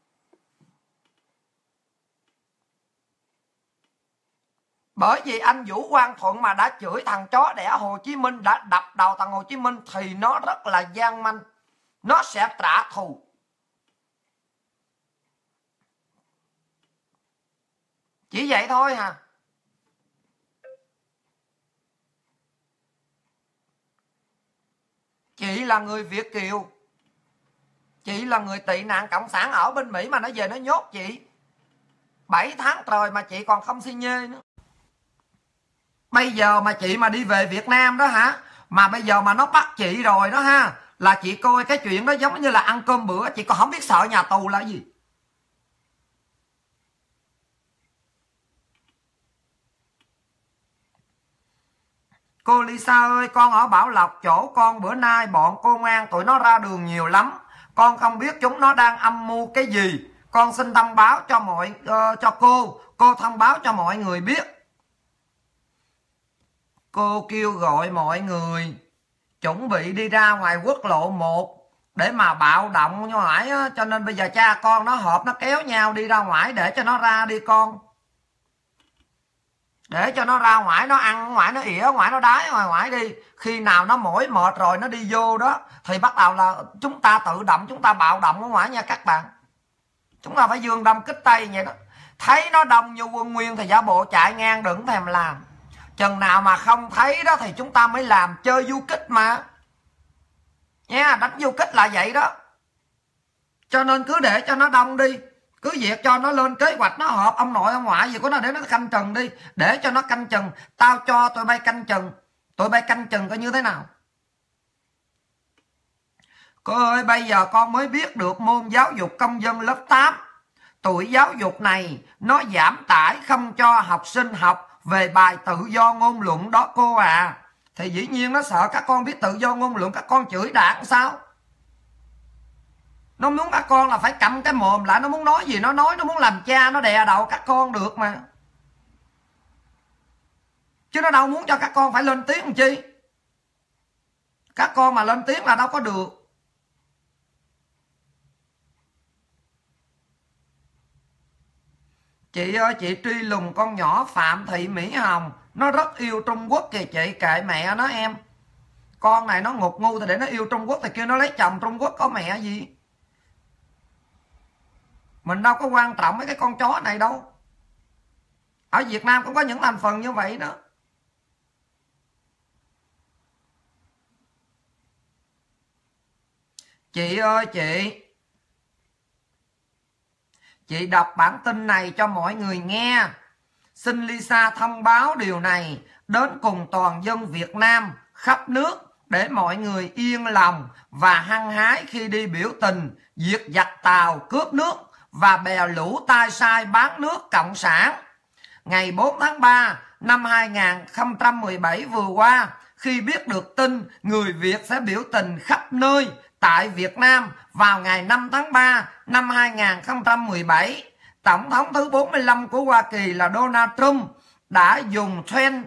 Bởi vì anh Vũ Quang Thuận mà đã chửi thằng chó đẻ Hồ Chí Minh, đã đập đầu thằng Hồ Chí Minh thì nó rất là gian manh. Nó sẽ trả thù. Chỉ vậy thôi à. Chị là người Việt kiều, chị là người tị nạn cộng sản ở bên Mỹ mà nó về nó nhốt chị 7 tháng trời mà chị còn không xin nhê nữa. Bây giờ mà chị mà đi về Việt Nam đó hả, mà bây giờ mà nó bắt chị rồi đó ha, là chị coi cái chuyện đó giống như là ăn cơm bữa, chị còn không biết sợ nhà tù là gì. Cô Lisa ơi, con ở Bảo Lộc, chỗ con bữa nay bọn công an tụi nó ra đường nhiều lắm. Con không biết chúng nó đang âm mưu cái gì. Con xin thông báo cho cho cô thông báo cho mọi người biết. Cô kêu gọi mọi người chuẩn bị đi ra ngoài quốc lộ 1 để mà bạo động như hỏi, cho nên bây giờ cha con nó họp nó kéo nhau đi ra ngoài để cho nó ra đi con. Để cho nó ra ngoài nó ăn ngoài, nó ỉa ngoài, nó đái ngoài đi. Khi nào nó mỏi mệt rồi nó đi vô đó thì bắt đầu là chúng ta tự động, chúng ta bạo động ở ngoài nha các bạn. Chúng ta phải dương đâm kích tây vậy đó. Thấy nó đông như quân nguyên thì giả bộ chạy ngang, đừng thèm làm. Chừng nào mà không thấy đó thì chúng ta mới làm, chơi du kích mà nha, đánh du kích là vậy đó. Cho nên cứ để cho nó đông đi, cứ việc cho nó lên kế hoạch, nó họp ông nội ông ngoại gì của nó để nó canh chừng đi, để cho nó canh chừng. Tao cho tụi bay canh chừng, tụi bay canh chừng coi như thế nào. Cô ơi, bây giờ con mới biết được môn giáo dục công dân lớp 8. Tuổi giáo dục này nó giảm tải không cho học sinh học về bài tự do ngôn luận đó cô à. Thì dĩ nhiên nó sợ các con biết tự do ngôn luận, các con chửi đảng sao? Nó muốn các con là phải cầm cái mồm lại, nó muốn nói gì nó nói, nó muốn làm cha nó đè đầu các con được mà. Chứ nó đâu muốn cho các con phải lên tiếng làm chi. Các con mà lên tiếng là đâu có được. Chị ơi, chị truy lùng con nhỏ Phạm Thị Mỹ Hồng, nó rất yêu Trung Quốc kìa chị, kệ mẹ nó em. Con này nó ngục ngu thì để nó yêu Trung Quốc thì kêu nó lấy chồng Trung Quốc có mẹ gì. Mình đâu có quan trọng mấy cái con chó này đâu. Ở Việt Nam cũng có những thành phần như vậy đó. Chị ơi chị đọc bản tin này cho mọi người nghe. Xin Lisa thông báo điều này đến cùng toàn dân Việt Nam khắp nước để mọi người yên lòng và hăng hái khi đi biểu tình diệt giặc Tàu cướp nước và bè lũ tai sai bán nước Cộng sản. Ngày 4 tháng 3 năm 2017 vừa qua, khi biết được tin người Việt sẽ biểu tình khắp nơi tại Việt Nam vào ngày 5 tháng 3 năm 2017, Tổng thống thứ 45 của Hoa Kỳ là Donald Trump đã dùng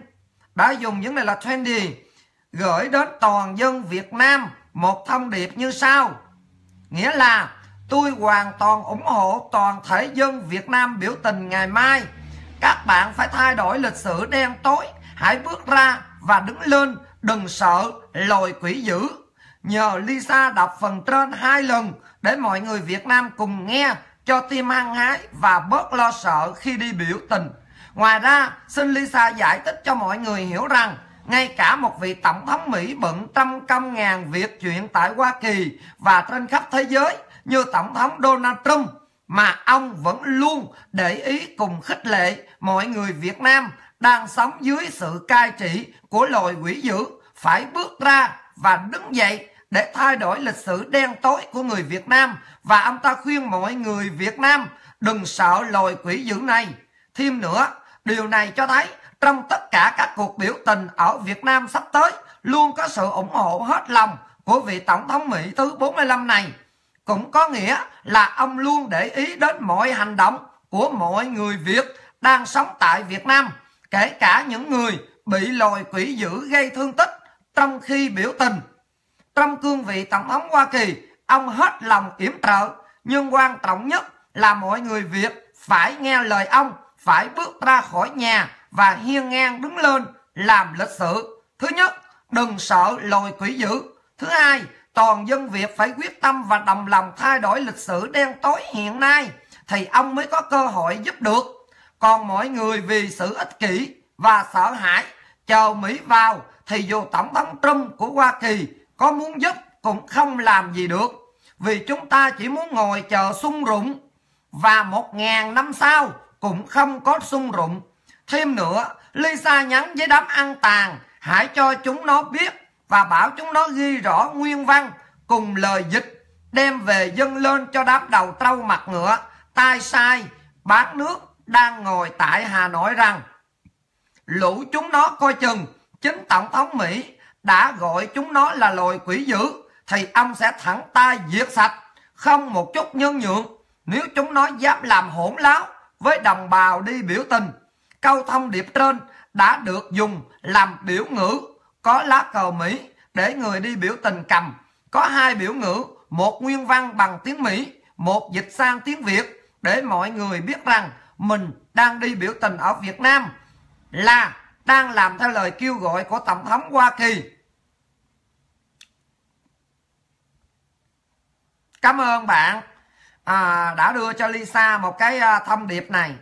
những này là trendy, gửi đến toàn dân Việt Nam một thông điệp như sau. Nghĩa là tôi hoàn toàn ủng hộ toàn thể dân Việt Nam biểu tình ngày mai. Các bạn phải thay đổi lịch sử đen tối. Hãy bước ra và đứng lên, đừng sợ lồi quỷ dữ. Nhờ Lisa đọc phần trên 2 lần để mọi người Việt Nam cùng nghe cho tim hăng hái và bớt lo sợ khi đi biểu tình. Ngoài ra, xin Lisa giải thích cho mọi người hiểu rằng ngay cả một vị tổng thống Mỹ bận trăm công ngàn việc chuyện tại Hoa Kỳ và trên khắp thế giới như tổng thống Donald Trump, mà ông vẫn luôn để ý cùng khích lệ mọi người Việt Nam đang sống dưới sự cai trị của loài quỷ dữ phải bước ra và đứng dậy để thay đổi lịch sử đen tối của người Việt Nam. Và ông ta khuyên mọi người Việt Nam đừng sợ loài quỷ dữ này. Thêm nữa, điều này cho thấy trong tất cả các cuộc biểu tình ở Việt Nam sắp tới luôn có sự ủng hộ hết lòng của vị tổng thống Mỹ thứ 45 này. Cũng có nghĩa là ông luôn để ý đến mọi hành động của mọi người Việt đang sống tại Việt Nam, kể cả những người bị loài quỷ dữ gây thương tích trong khi biểu tình. Trong cương vị tổng thống Hoa Kỳ, ông hết lòng yểm trợ, nhưng quan trọng nhất là mọi người Việt phải nghe lời ông, phải bước ra khỏi nhà và hiên ngang đứng lên làm lịch sử. Thứ nhất, đừng sợ loài quỷ dữ. Thứ hai, toàn dân Việt phải quyết tâm và đồng lòng thay đổi lịch sử đen tối hiện nay thì ông mới có cơ hội giúp được. Còn mọi người vì sự ích kỷ và sợ hãi chờ Mỹ vào thì dù Tổng thống Trump của Hoa Kỳ có muốn giúp cũng không làm gì được, vì chúng ta chỉ muốn ngồi chờ sung rụng, và 1000 năm sau cũng không có sung rụng. Thêm nữa, Lisa nhắn với đám ăn tàn hãy cho chúng nó biết và bảo chúng nó ghi rõ nguyên văn cùng lời dịch đem về dâng lên cho đám đầu trâu mặt ngựa tai sai bán nước đang ngồi tại Hà Nội rằng lũ chúng nó coi chừng chính Tổng thống Mỹ đã gọi chúng nó là loài quỷ dữ thì ông sẽ thẳng tay diệt sạch, không một chút nhân nhượng nếu chúng nó dám làm hỗn láo với đồng bào đi biểu tình. Câu thông điệp trên đã được dùng làm biểu ngữ có lá cờ Mỹ để người đi biểu tình cầm. Có 2 biểu ngữ, một nguyên văn bằng tiếng Mỹ, một dịch sang tiếng Việt để mọi người biết rằng mình đang đi biểu tình ở Việt Nam, là đang làm theo lời kêu gọi của Tổng thống Hoa Kỳ. Cảm ơn bạn đã đưa cho Lisa một cái thông điệp này.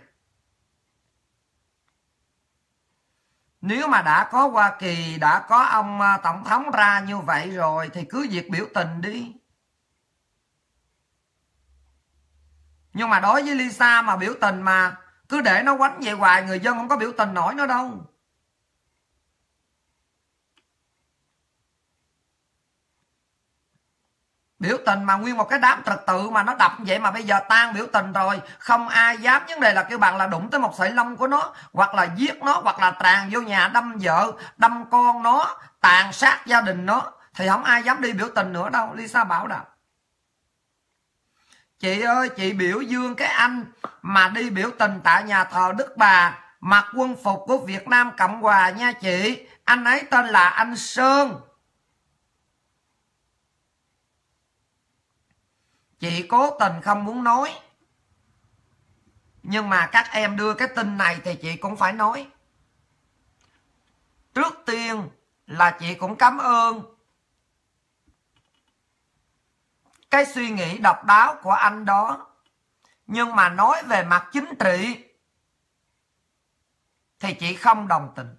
Nếu mà đã có Hoa Kỳ, đã có ông Tổng thống ra như vậy rồi thì cứ việc biểu tình đi. Nhưng mà đối với Lisa mà biểu tình mà cứ để nó quánh vậy hoài, người dân không có biểu tình nổi nữa đâu. Biểu tình mà nguyên một cái đám trật tự mà nó đập vậy mà bây giờ tan biểu tình rồi, không ai dám, vấn đề là kêu bằng là đụng tới một sợi lông của nó, hoặc là giết nó, hoặc là tràn vô nhà đâm vợ, đâm con nó, tàn sát gia đình nó, thì không ai dám đi biểu tình nữa đâu. Lisa bảo đâu. Chị ơi, chị biểu dương cái anh mà đi biểu tình tại nhà thờ Đức Bà mặc quân phục của Việt Nam Cộng Hòa nha chị. Anh ấy tên là anh Sơn. Chị cố tình không muốn nói, nhưng mà các em đưa cái tin này thì chị cũng phải nói. Trước tiên là chị cũng cảm ơn cái suy nghĩ độc đáo của anh đó. Nhưng mà nói về mặt chính trị thì chị không đồng tình.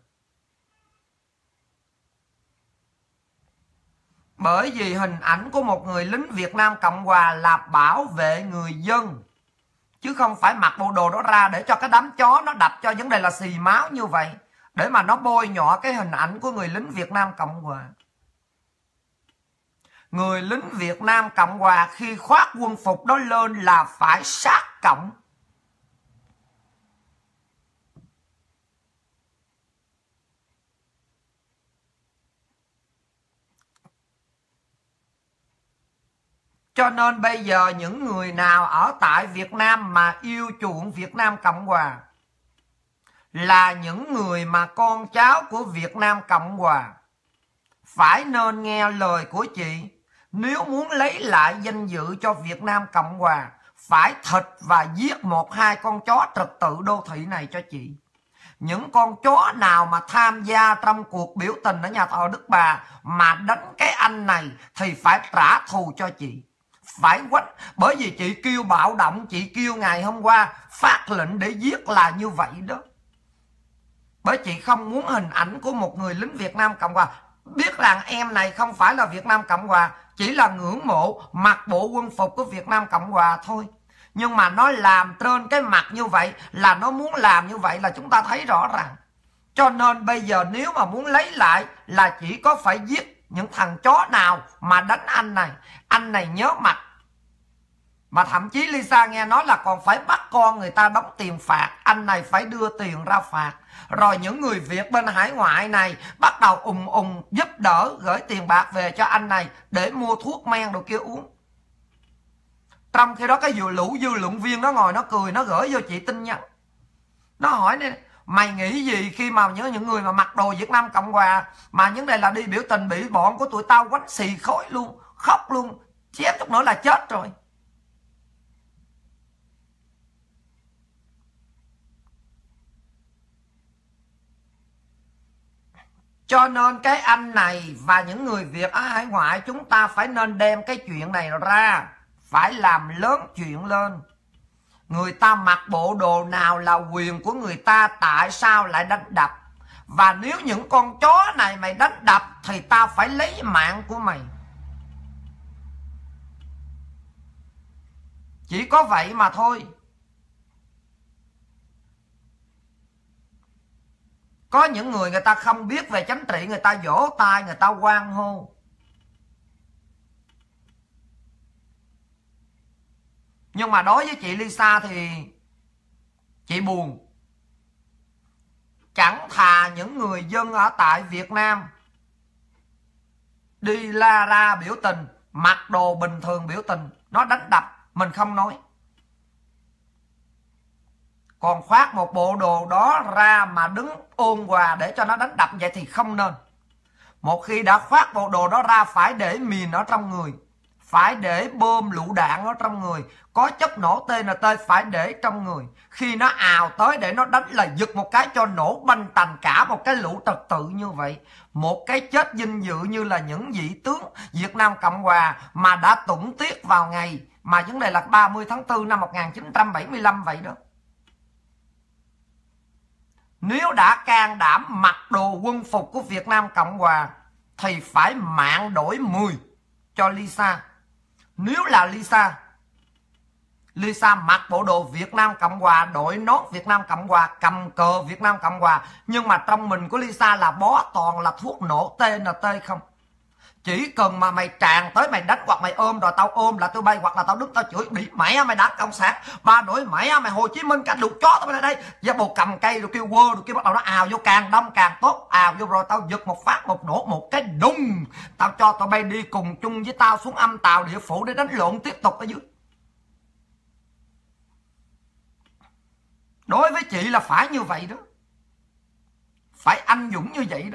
Bởi vì hình ảnh của một người lính Việt Nam Cộng Hòa là bảo vệ người dân, chứ không phải mặc bộ đồ đó ra để cho cái đám chó nó đập cho vấn đề là xì máu như vậy, để mà nó bôi nhọ cái hình ảnh của người lính Việt Nam Cộng Hòa. Người lính Việt Nam Cộng Hòa khi khoác quân phục đó lên là phải sát cộng. Cho nên bây giờ những người nào ở tại Việt Nam mà yêu chuộng Việt Nam Cộng Hòa là những người mà con cháu của Việt Nam Cộng Hòa, phải nên nghe lời của chị. Nếu muốn lấy lại danh dự cho Việt Nam Cộng Hòa, phải thịt và giết 1-2 con chó trật tự đô thị này cho chị. Những con chó nào mà tham gia trong cuộc biểu tình ở nhà thờ Đức Bà mà đánh cái anh này thì phải trả thù cho chị. Phải quánh, bởi vì chị kêu bạo động, chị kêu ngày hôm qua phát lệnh để giết là như vậy đó. Bởi chị không muốn hình ảnh của một người lính Việt Nam Cộng Hòa. Biết rằng em này không phải là Việt Nam Cộng Hòa, chỉ là ngưỡng mộ mặc bộ quân phục của Việt Nam Cộng Hòa thôi. Nhưng mà nó làm trên cái mặt như vậy là nó muốn làm như vậy là chúng ta thấy rõ ràng. Cho nên bây giờ nếu mà muốn lấy lại là chỉ có phải giết những thằng chó nào mà đánh anh này. Anh này nhớ mặt. Mà thậm chí Lisa nghe nói là còn phải bắt con người ta đóng tiền phạt. Anh này phải đưa tiền ra phạt. Rồi những người Việt bên hải ngoại này bắt đầu giúp đỡ gửi tiền bạc về cho anh này để mua thuốc men đồ kia uống. Trong khi đó cái lũ dư luận viên nó ngồi nó cười, nó gửi vô chị tin nhắn. Nó hỏi này, mày nghĩ gì khi mà nhớ những người mà mặc đồ Việt Nam Cộng Hòa mà những đây là đi biểu tình bị bọn của tụi tao quánh xì khói luôn, khóc luôn, chém chút nữa là chết rồi. Cho nên cái anh này và những người Việt ở hải ngoại chúng ta phải nên đem cái chuyện này ra, phải làm lớn chuyện lên. Người ta mặc bộ đồ nào là quyền của người ta, tại sao lại đánh đập? Và nếu những con chó này mày đánh đập thì tao phải lấy mạng của mày. Chỉ có vậy mà thôi. Có những người ta không biết về chánh trị, người ta vỗ tay, người ta hoan hô. Nhưng mà đối với chị Lisa thì chị buồn. Chẳng thà những người dân ở tại Việt Nam đi la ra biểu tình, mặc đồ bình thường biểu tình, nó đánh đập mình không nói, còn khoác một bộ đồ đó ra mà đứng ôn hòa để cho nó đánh đập vậy thì không nên. Một khi đã khoác bộ đồ đó ra phải để mìn ở trong người, phải để bom lựu đạn ở trong người, có chất nổ TNT phải để trong người. Khi nó ào tới để nó đánh là giật một cái cho nổ banh tành cả một cái lũ trật tự như vậy. Một cái chết vinh dự như là những vị tướng Việt Nam Cộng Hòa mà đã tủng tiếc vào ngày mà vấn đề là 30 tháng 4 năm 1975 vậy đó. Nếu đã can đảm mặc đồ quân phục của Việt Nam Cộng Hòa thì phải mạng đổi 10 cho Lisa. Nếu là Lisa mặc bộ đồ Việt Nam Cộng Hòa, đội nón Việt Nam Cộng Hòa, cầm cờ Việt Nam Cộng Hòa, nhưng mà trong mình của Lisa là bó toàn là thuốc nổ TNT không. Chỉ cần mà mày tràn tới mày đánh hoặc mày ôm rồi tao ôm là tôi bay, hoặc là tao đứng tao chửi bị mẹ mày đá cộng sản, ba đổi mẹ mày Hồ Chí Minh cả lũ chó tao bên đây, và bồ cầm cây rồi kêu quơ rồi kêu bắt đầu nó ào vô, càng đông càng tốt, ào vô rồi tao giật một phát một nổ một cái đùng, tao cho tao bay đi cùng chung với tao xuống âm tàu địa phủ để đánh lộn tiếp tục ở dưới. Đối với chị là phải như vậy đó, phải anh dũng như vậy đó.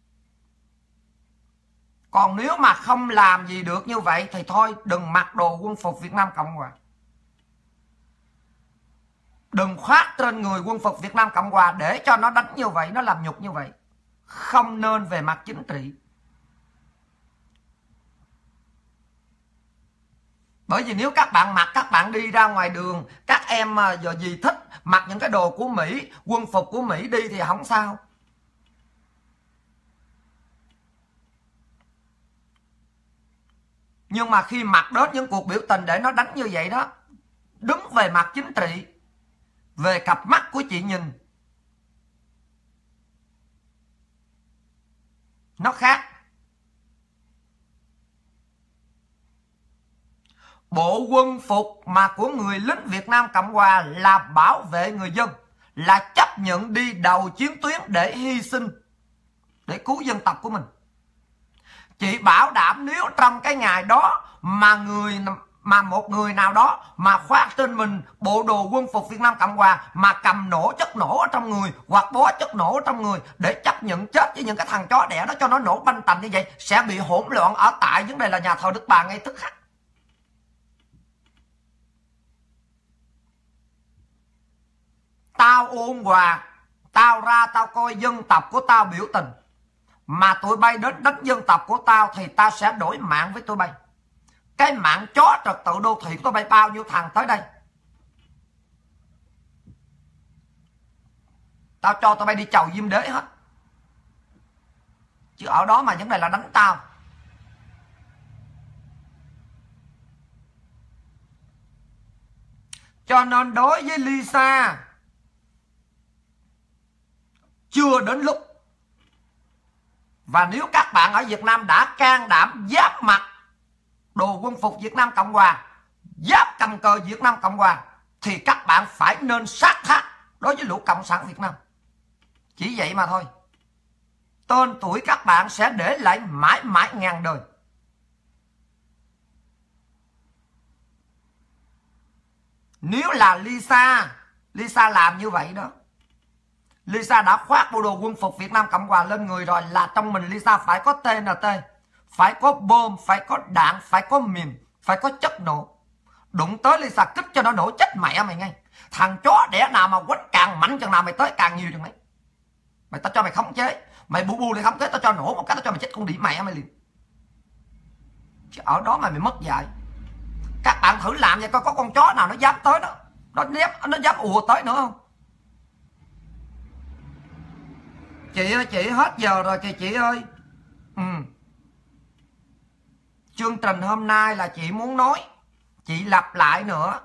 Còn nếu mà không làm gì được như vậy thì thôi đừng mặc đồ quân phục Việt Nam Cộng Hòa. Đừng khoác trên người quân phục Việt Nam Cộng Hòa để cho nó đánh như vậy, nó làm nhục như vậy. Không nên về mặt chính trị. Bởi vì nếu các bạn mặc, các bạn đi ra ngoài đường, các em giờ gì thích mặc những cái đồ của Mỹ, quân phục của Mỹ đi thì không sao. Nhưng mà khi mặc đến những cuộc biểu tình để nó đánh như vậy đó, đứng về mặt chính trị, về cặp mắt của chị nhìn, nó khác. Bộ quân phục mà của người lính Việt Nam Cộng Hòa là bảo vệ người dân, là chấp nhận đi đầu chiến tuyến để hy sinh, để cứu dân tộc của mình. Chị bảo đảm nếu trong cái ngày đó mà một người nào đó mà khoác trên mình bộ đồ quân phục Việt Nam Cộng Hòa mà cầm nổ chất nổ ở trong người hoặc bó chất nổ ở trong người để chấp nhận chết với những cái thằng chó đẻ đó cho nó nổ banh tành như vậy, sẽ bị hỗn loạn ở tại vấn đề là nhà thờ Đức Bà ngay tức khắc. Tao ôn hòa, tao ra tao coi dân tộc của tao biểu tình, mà tụi bay đến đánh dân tộc của tao thì tao sẽ đổi mạng với tụi bay. Cái mạng chó trật tự đô thị của tụi bay bao nhiêu thằng tới đây, tao cho tụi bay đi chầu Diêm Đế hết. Chứ ở đó mà vấn đề là đánh tao. Cho nên đối với Lisa, chưa đến lúc. Và nếu các bạn ở Việt Nam đã can đảm giáp mặc đồ quân phục Việt Nam Cộng Hòa, giáp cầm cờ Việt Nam Cộng Hòa, thì các bạn phải nên sát thác đối với lũ Cộng sản Việt Nam. Chỉ vậy mà thôi. Tên tuổi các bạn sẽ để lại mãi mãi ngàn đời. Nếu là Lisa làm như vậy đó, Lisa đã khoác bộ đồ quân phục Việt Nam Cộng Hòa lên người rồi, là trong mình Lisa phải có TNT, phải có bom, phải có đạn, phải có mìn, phải có chất nổ. Đụng tới Lisa kích cho nó nổ chết mẹ mày ngay. Thằng chó đẻ nào mà quánh càng mạnh chừng nào mày tới càng nhiều chừng đấy. Mày tao cho mày khống chế, mày bu lại khống chế, tao cho nổ một cái, tao cho mày chết con đĩ mẹ mày liền. Chứ ở đó mà mày mất dạy. Các bạn thử làm vậy coi có con chó nào nó dám tới đó, Nó dám ùa tới nữa không? Chị ơi, chị hết giờ rồi kìa chị ơi. Chương trình hôm nay là chị muốn nói, chị lặp lại nữa.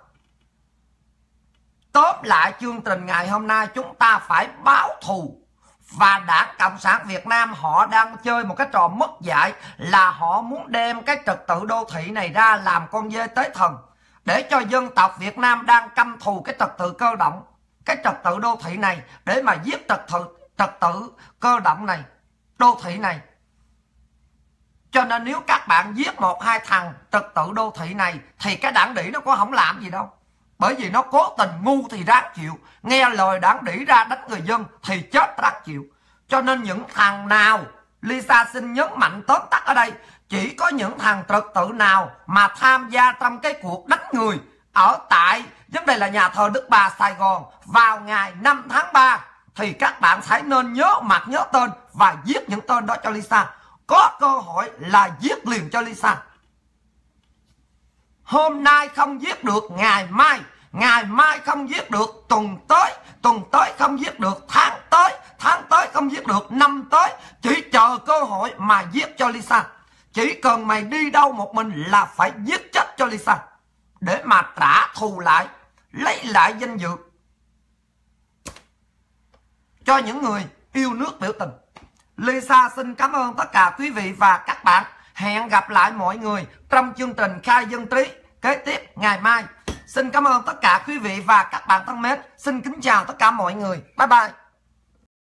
Tóm lại chương trình ngày hôm nay chúng ta phải báo thù. Và Đảng Cộng sản Việt Nam họ đang chơi một cái trò mất dạy, là họ muốn đem cái trật tự đô thị này ra làm con dê tế thần, để cho dân tộc Việt Nam đang căm thù cái trật tự cơ động, cái trật tự đô thị này, để mà giết trật tự cơ động này, đô thị này. Cho nên nếu các bạn giết 1-2 thằng trật tự đô thị này thì cái đảng đỉ nó có không làm gì đâu. Bởi vì nó cố tình ngu thì ráng chịu, nghe lời đảng đỉ ra đánh người dân thì chết ráng chịu. Cho nên những thằng nào, Lisa xin nhấn mạnh tóm tắt ở đây, chỉ có những thằng trật tự nào mà tham gia trong cái cuộc đánh người ở tại vấn đề là nhà thờ Đức Bà Sài Gòn vào ngày 5 tháng 3 thì các bạn phải nên nhớ mặt nhớ tên và giết những tên đó cho Lisa. Có cơ hội là giết liền cho Lisa. Hôm nay không giết được, ngày mai không giết được, tuần tới không giết được, tháng tới không giết được, năm tới. Chỉ chờ cơ hội mà giết cho Lisa. Chỉ cần mày đi đâu một mình là phải giết chết cho Lisa, để mà trả thù lại, lấy lại danh dự cho những người yêu nước biểu tình. Lisa xin cảm ơn tất cả quý vị và các bạn. Hẹn gặp lại mọi người trong chương trình Khai Dân Trí kế tiếp ngày mai. Xin cảm ơn tất cả quý vị và các bạn thân mến. Xin kính chào tất cả mọi người. Bye bye.